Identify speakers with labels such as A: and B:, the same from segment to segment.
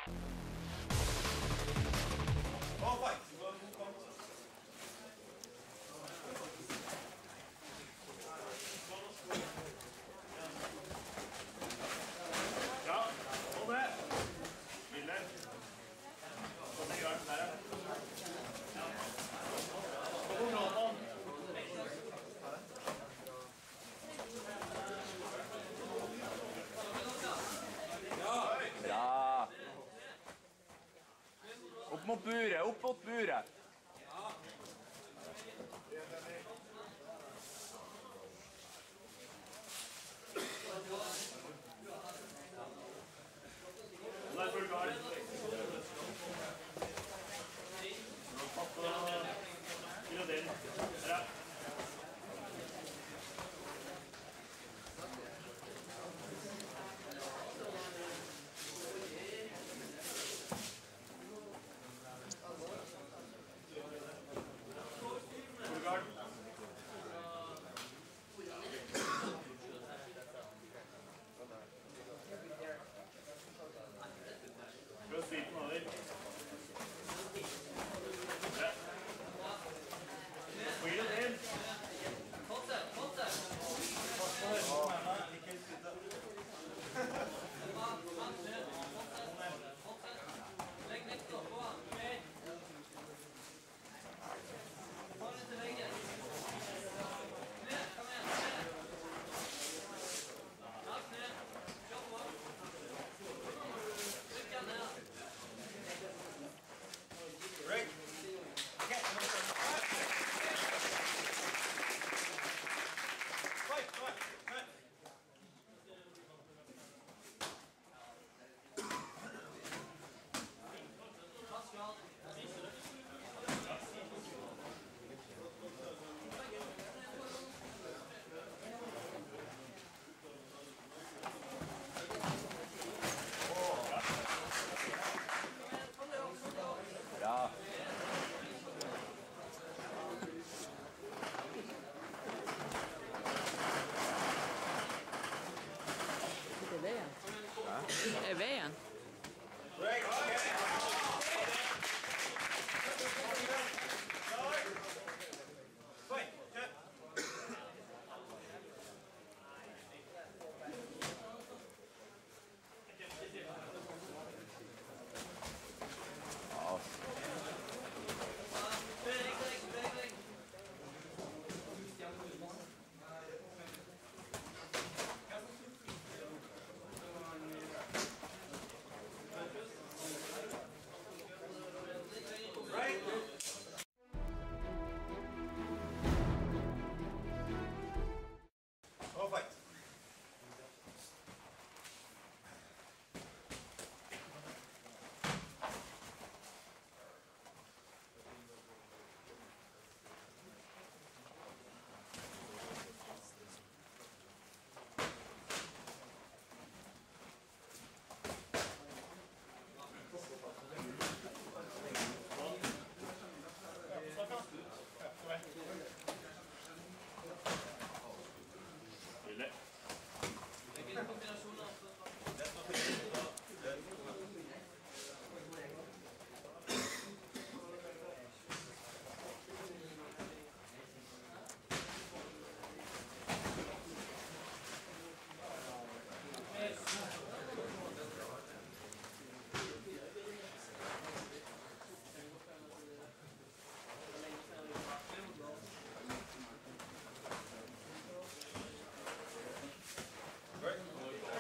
A: All fight.
B: Ja, hold det. Spiller. Sånn det gjør den der. Så går bra på den.
C: Bra! Opp mot buret, opp mot buret!
B: Det er full klar. Papp gradering. Her er. Full guard. Skal vi siden over. Ja. Blir det til?
A: Fortsett. Legg vekta på han. Ta den til veggen. Ned, kom igjen. Alt ned. Kjør på. Trykk den ned.
D: Break. Okay. Fight.
A: Pascal.
C: Bra!
E: Det er veien. Det er veien.
D: Break. Fight.
C: Ja.
A: Beveg.
D: Right. All fight.
B: Spiller.
A: Hvilken kombinasjon
D: Right.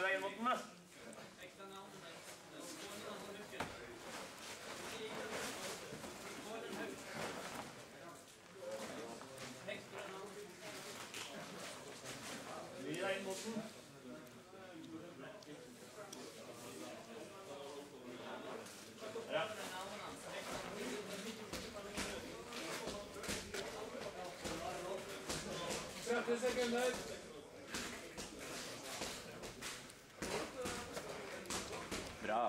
B: deg inn mot den, da. Vri deg inn mot den. Ja.
A: 30 sekunder.
C: Bra.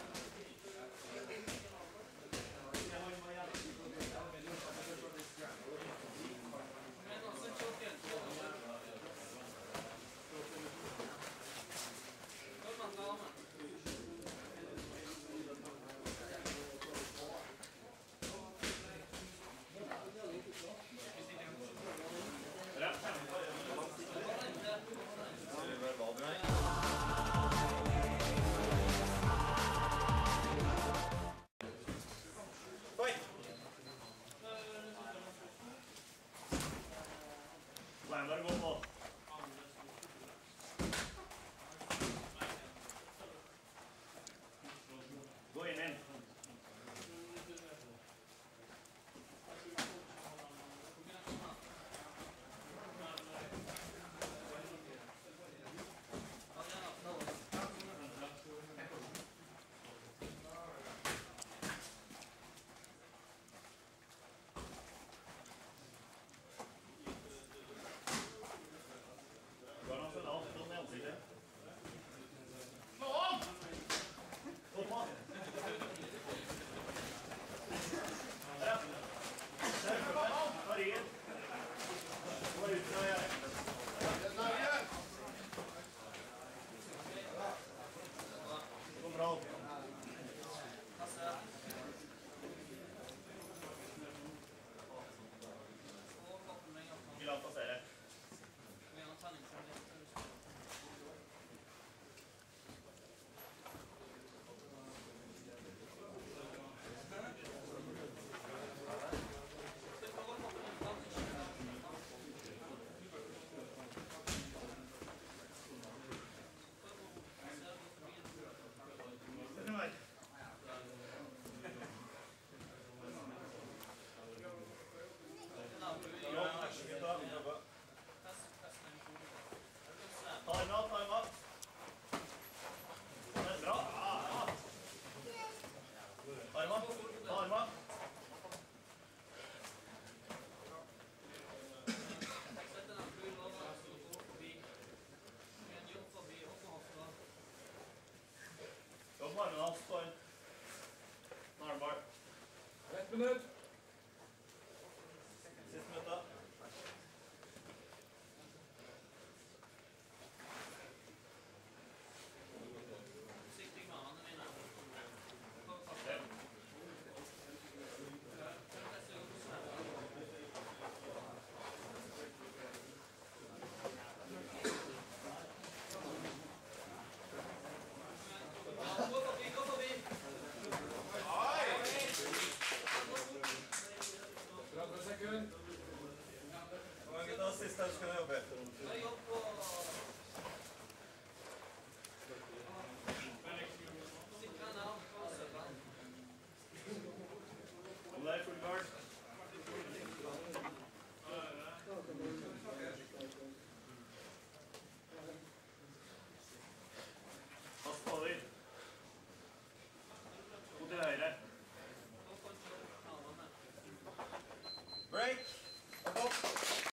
D: Fight.
B: Bare gå på. Gå inn.
A: Ett minutt.